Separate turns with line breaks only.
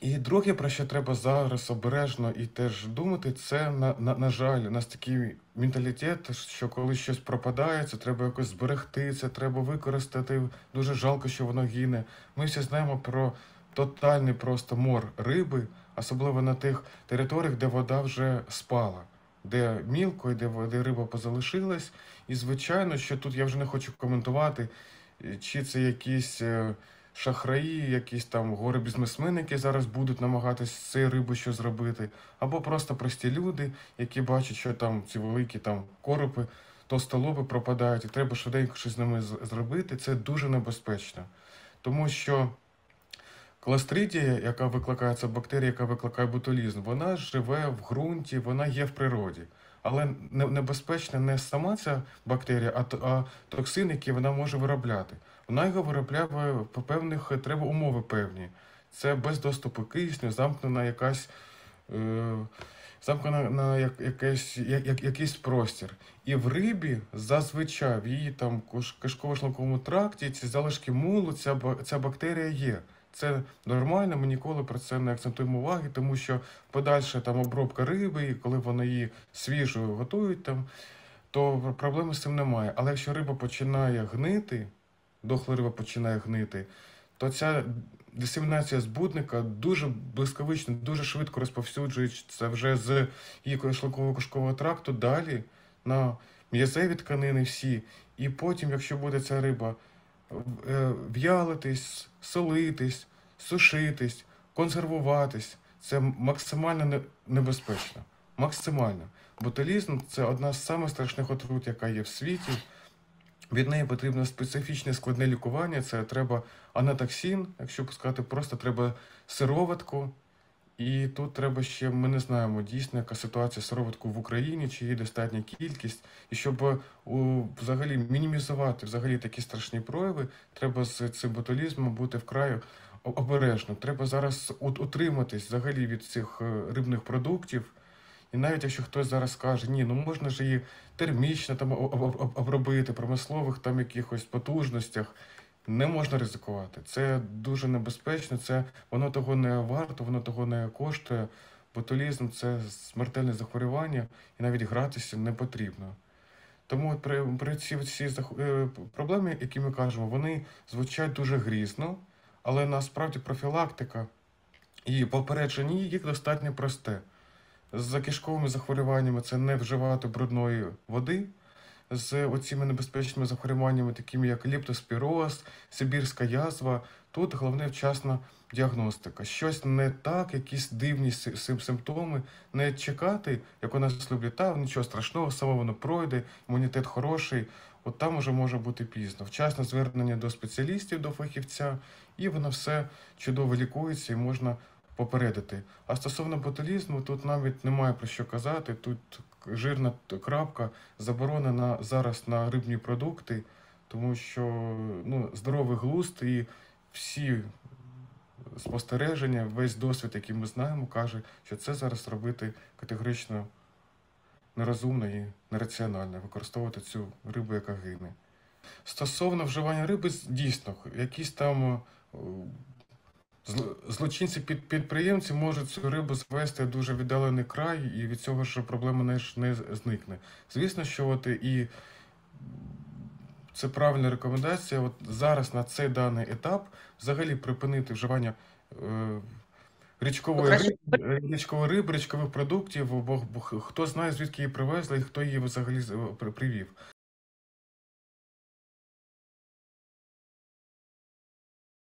І друге, про що треба зараз обережно і теж думати, це, на жаль, у нас такий менталітет, що коли щось пропадає, це треба якось зберегти, це треба використати. Дуже жалко, що воно гине. Ми всі знаємо про тотальний просто мор риби, особливо на тих територіях, де вода вже спала, де мілко і де риба позалишилась. І звичайно, що тут я вже не хочу коментувати, чи це якісь шахраї, якісь там горе-бізнесмени, які зараз будуть намагатися з цієї риби що зробити, або просто прості люди, які бачать, що там ці великі там коропи, товстолоби пропадають, і треба швиденько щось з ними зробити. Це дуже небезпечно. Тому що кластридія, яка викликає, це бактерія, яка викликає ботулізм, вона живе в ґрунті, вона є в природі. Але небезпечна не сама ця бактерія, а токсин, який вона може виробляти. Вона його виробляє по певних, треба умови певні. Це без доступу кисню, замкнена якась, е, замкнена на якийсь простір. І в рибі зазвичай в її там кишково-шлунковому тракті ці залишки мулу, ця бактерія є. Це нормально, ми ніколи про це не акцентуємо уваги, тому що подальша там обробка риби, і коли вони її свіжо готують, там, то проблеми з цим немає. Але якщо риба починає гнити, дохла риба починає гнити, то ця дисемінація збудника дуже блискавично, дуже швидко розповсюджується вже з її шлунково-кишкового тракту далі на м'язеві тканини всі. І потім, якщо буде ця риба в'ялитись, солитись, сушитись, консервуватись, це максимально небезпечно. Максимально. Ботулізм це одна з самих страшних отрут, яка є в світі. Від неї потрібно специфічне складне лікування. Це треба анатоксин, якщо сказати, просто треба сироватку. І тут треба ще, ми не знаємо дійсно, яка ситуація з сироватку в Україні, чи є достатня кількість. І щоб взагалі мінімізувати взагалі такі страшні прояви, треба з цим ботулізмом бути вкрай обережним. Треба зараз утриматись взагалі від цих рибних продуктів. І навіть якщо хтось зараз скаже, ні, ну можна ж її термічно там обробити, промислових там якихось потужностях, не можна ризикувати. Це дуже небезпечно, воно того не варто, воно того не коштує. Ботулізм це смертельне захворювання, і навіть гратися не потрібно. Тому при ці проблеми, які ми кажемо, вони звучать дуже грізно, але насправді профілактика і попередження їх достатньо просте. З кишковими захворюваннями це не вживати брудної води, з оціми небезпечними захворюваннями, такими як лептоспіроз, сибірська язва. Тут головне вчасна діагностика. Щось не так, якісь дивні симптоми, не чекати, як у нас люблять, та нічого страшного, само воно пройде, імунітет хороший. От там уже може бути пізно. Вчасне звернення до спеціалістів, до фахівця, і воно все чудово лікується і можна попередити. А стосовно ботулізму, тут навіть немає про що казати. Тут жирна крапка заборонена зараз на рибні продукти, тому що здоровий глузд і всі спостереження, весь досвід, який ми знаємо, каже, що це зараз робити категорично нерозумно і нераціонально, використовувати цю рибу, яка гине. Стосовно вживання риби, дійсно, якісь там злочинці-підприємці можуть цю рибу звести в дуже віддалений край, і від цього ж проблема не зникне. Звісно, що і це правильна рекомендація. От зараз на цей даний етап взагалі припинити вживання
Ну,
річкової
краще
риби, річкових продуктів, бо хто знає, звідки її привезли і хто її взагалі привів.